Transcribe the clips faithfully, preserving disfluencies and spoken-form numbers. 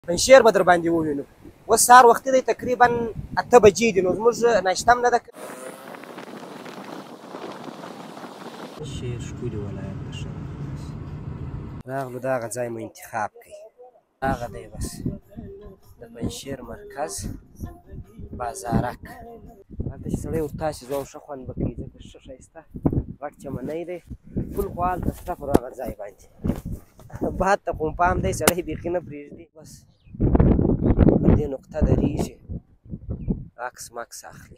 پنجشیر به در باندې ووینو. اوس سهار وختي دی، تقریبا اته بجې دي، نو زموږ ناشته هم نه ده. پنجشیر ښکلي ولایت ده. ښه راغلو، دغه ځای مو انتخاب کړئ. هغه دی بس د پنجشیر مرکز بازارک. هلته چې سړی ورتاسي ځو ښه خوند به کوي، ځکه ښه ښایسته غټ چمنی دی. پل خو هلته شته پر هغه ځای باندې. باد ته خو پام دی، سړی بیخي نه پرېږدي. بس پر دې نقطه درېږي، عکس مکس اخلي.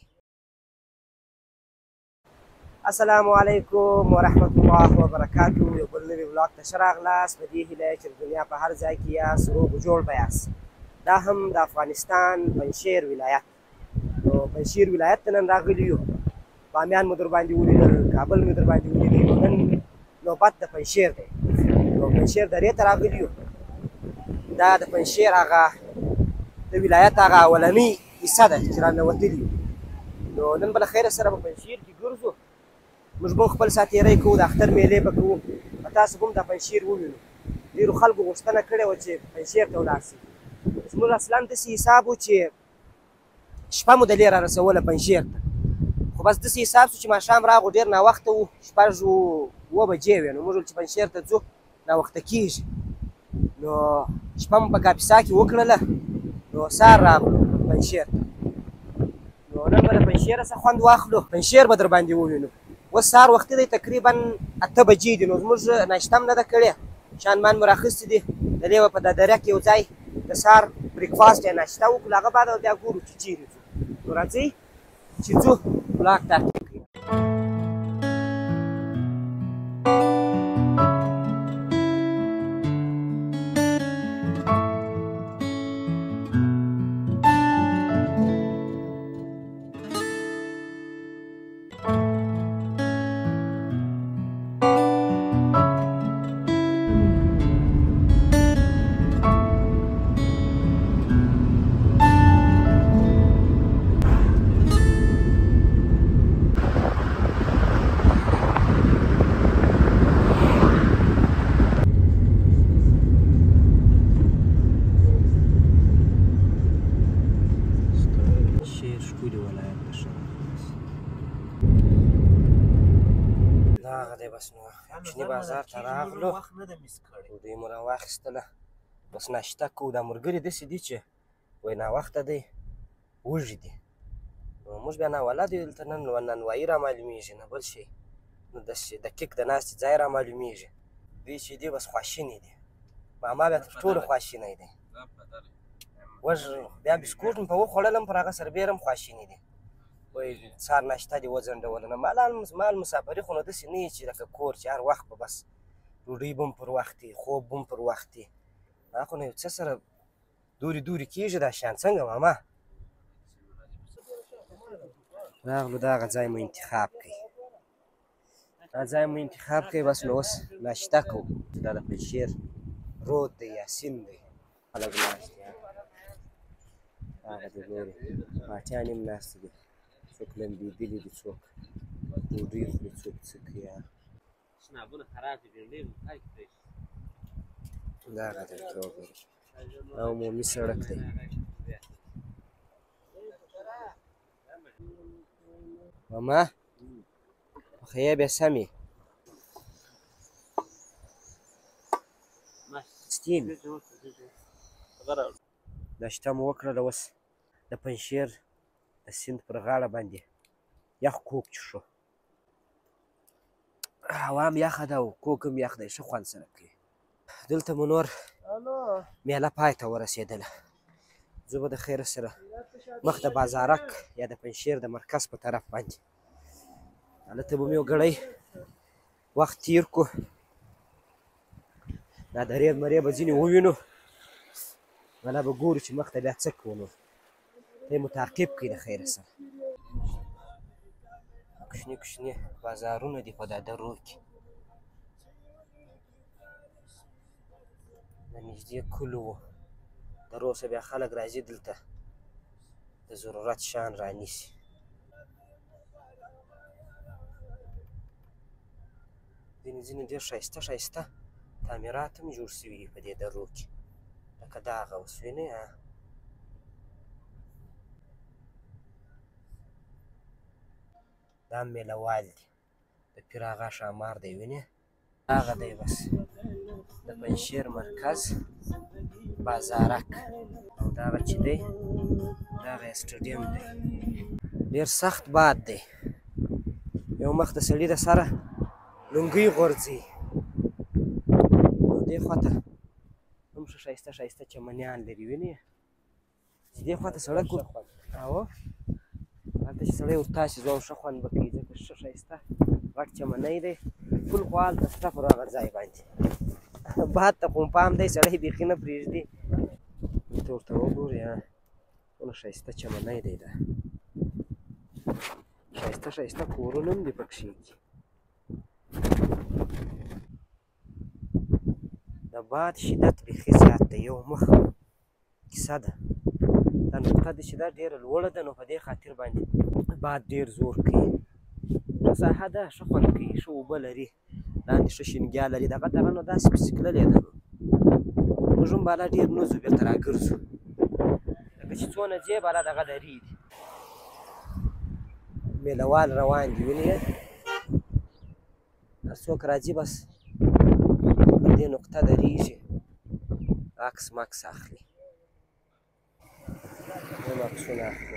السلام علیکم ورحمت الله وبرکاتو. یو بل نوي بلاګ ته ښه راغلاست. په دې هیله چې د دنیا په هر ځای کې یاست، روغ جوړ به یاست. دا هم د افغانستان پنجشیر ولایت. نو پنجشیر ولایت ته نن راغلي یو. بامیان مو در باندې ولیدل، کابل مو در باندې ولیدل. نو نن نوبت د پنجشیر دی. نو پنجشیر درې ته راغلي یو. دا د پنجشیر هغه د ولایت هغه اولنۍ حصه ده چې راننوتلي یو. نو نن به له خیره سره په پنجشیر کې ګرځو. موږ به خپل ساتیرۍ کوو، د اختر میلې به کوو. په تاسو به هم دا پنجشیر ووینو. ډېرو خلکو غوښتنه کړې وه چې پنجشیر ته ولاړ شي. زموږ اصلا داسې حساب و چې شپه مو دلې را رسوله پنجشیر ته، خو بس داسې حساب شو چې ماښام راغو، ډېر ناوخته و، شپږ اووه بجې وې. نو موږ ویل چې پنجشیر ته ځو، ناوخته کېږي. نو شپه مو په کاپیسا کې وکړله. نو سهار راغلو پنجشیر ته. نو نن به له پنجشیره څه خوند واخلو. پنجشیر به در باندې ووینو. اوس سهار وختي دی، تقریبا اته بجې دي. نو زموږ ناشته هم نه ده کړې، شان مان مو راخیستي دي. د دې به په دا دره کې یو ځای د سهار بریکفاسټ یا ناشته وکړو، هغه بعد به بیا ګورو چې چیرې ځو. نو راځئ چې ځو، بلاګ تعقیب کړئ. دغه دی بس. نو کوچني بازار ته راغلو، ډوډۍ مو راواخیستله، بس ناشته کوو. دا ملګري داسې دي چې وایي ناوخته دی، وږي دي. نو موږ بیا ناولده یو، دلته نن نانوایي رامعلومېږي، نه بل شی. نو داسې دقیق د ناستې ځای رامعلومېږي. دوی چې دي بس خواشیني دي. ماما بیا تر ټولو خواشینی دی. وږ بیا بسکوټ مې په وخوړلم، پر هغه سربېره هم خواشیني دي. وایي سهار ناشته دې وځنډوله. نه مال مسافري خو نو داسې نه وي چې لکه کور چې هر وخت به بس ډوډۍ به هم پر وخت وي، خوب به هم پر وخت وي. دا خو نو یو څه سره دورې دورې کېږي دا شیان. څنګه ماما؟ راغلو، دغه ځای مو انتخاب کړئ. دا ځای مو انتخاب کړئ. بس نو اوس ناشته کوو. دا د پنجشیر رود دی یا سیند دی. خلک ناست دي، هغه دې ګورې پاټیان هم ناست دي. څوک لمبېدلي دي، څوک ډوډۍ خوري، څوک څه کوي. دغه درته وګورئ، دا عمومي سړک دی. ماما پخیه بیا سمې ستین. ناشته مو وکړله، اوس د پنجشیر د سیند پر غاړه باندې یخ کوک څښو. هوا هم یخه ده او کوک هم یخ دی، ښه خوند سره کوي. دلته مو نور میله پای ته ورسېدله. زه به د خیره سره مخ د بازارک یا د پنجشیر د مرکز په طرف باندې، هلته به مې یو ګړی وخت تېر کړو. دا درې مرې به ځینې ووینو، بله به ګورو چې مخته بیا څه کوو. نو ته یې مو تعقیب کړئ د خیره سره. کوچني کوچني بازارونه دي په دا درو کې. د نږدې کلو و درو څخه بیا خلک راځي دلته د ضرورت شیان رانیسي. ځینې ځینې ډېر ښایسته ښایسته تعمیرات هم جوړ شوي دي په دې درو کې. لکه دغه اوس وینې دا میله وال دي د پیر اغا ښامار دی وینې هغه دی بس د پنجشیر مرکز بازارک او دغه چې دی دغه سټډیم دی ډېر سخت باد دی یو مخ د سړي د سره لونګۍ غورځي او دې خواته هم ښه ښایسته ښایسته چمنیان لري وینې چې دې خواته سړک او هلته چې سړی ورتاسي ځو ښه خوند به کوي ځکه ښه ښایسته غټ چمنی دی ټول خو هلته شته پر هغه ځای باندې باد ته خو پام دی سړی بیخي نه پرېږدي ته ورته وګورې ټوله ښایسته چمنی دی دا ښایسته ښایسته کورونه هم دي پکښې د باد شدت بیخي زیات دی یو مخ کیسه ده دا نقطه ده چې دا ډېره لوړه ده نو په دې خاطر باندې باد ډېر زور کوي ښه ساحه ده ښه خوند کوي ښه اوبه لري لاندې ښه شینګیا لري دغه دغه نو داسې پسې تللې ده نو موږ هم بالا ډېر نه ځو بېرته راګرځو لکه چې څونه ځې بالا دغه درې دي میله وال روان دي وینې هر څوک راځي بس پر دې نقطه درېږي عکس مکس اخلي هم عکسونه اخلي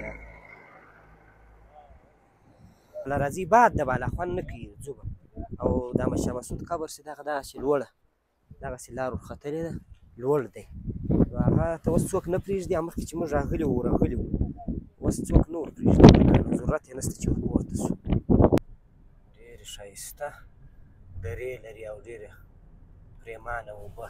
بالا راځي باد ده بالا خوند نه کوي ځو به او دا مشاه مسعود قبر چې دغه دغسې لوړه دغسې لار ورختلې ده لوړ دی نو هغه ته اوس څوک نه پرېږدي مخکې چې موږ راغلي وو راغلي وو اوس څوک نه ورپرېږدي نو ضرورت یې نشته چې ورپورته شو ډېرې ښایسته درې لري او ډېرې پرېمانه اوبه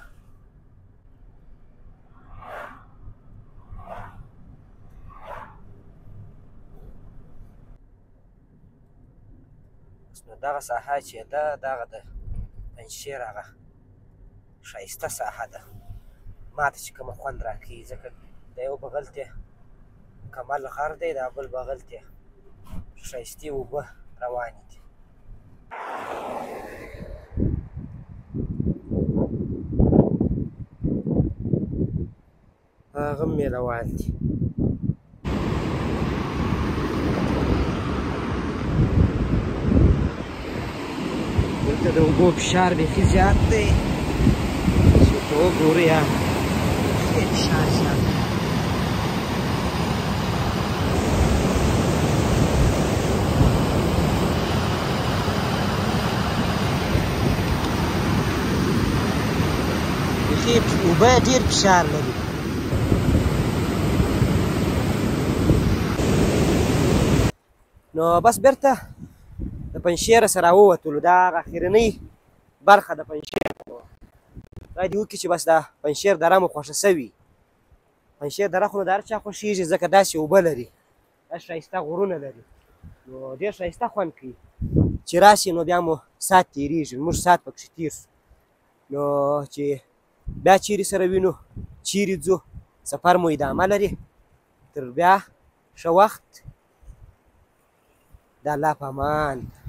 نو دغه ساحه چې ده دغه د پنجشیر هغه ښایسته ساحه ده ما ته چې کومه خوند راکوي ځکه د یو بغل ته کمل غر دی دا بل بغل ته ښایستې اوبه روانې دي هغه هم یې روان دي دلته د اوبو فشار بیخي زیات دی چې ورته وګورې بیخي فشار زیات دی بیخي اوبه ډېر فشار لري نو بس بیرته د پنجشیره سره راووتلو دا هغه اخرنۍ برخه د پنجشیر خدای دې وکړي چې بس دا پنجشیر دره مو خوښه سوي پنجشیر دره خو نو د هر چا خوښېږي ځکه داسې اوبه لري داسې ښایسته غرونه لري نو ډېر ښایسته خوند کوي چې راسي نو بیا مو ساعت تېرېږي موږ ساعت پکښې تېر سو نو چې بیا چیرې سره وینو چیرې ځو سفر مو ادامه لري تر بیا ښه وخت د الله په امان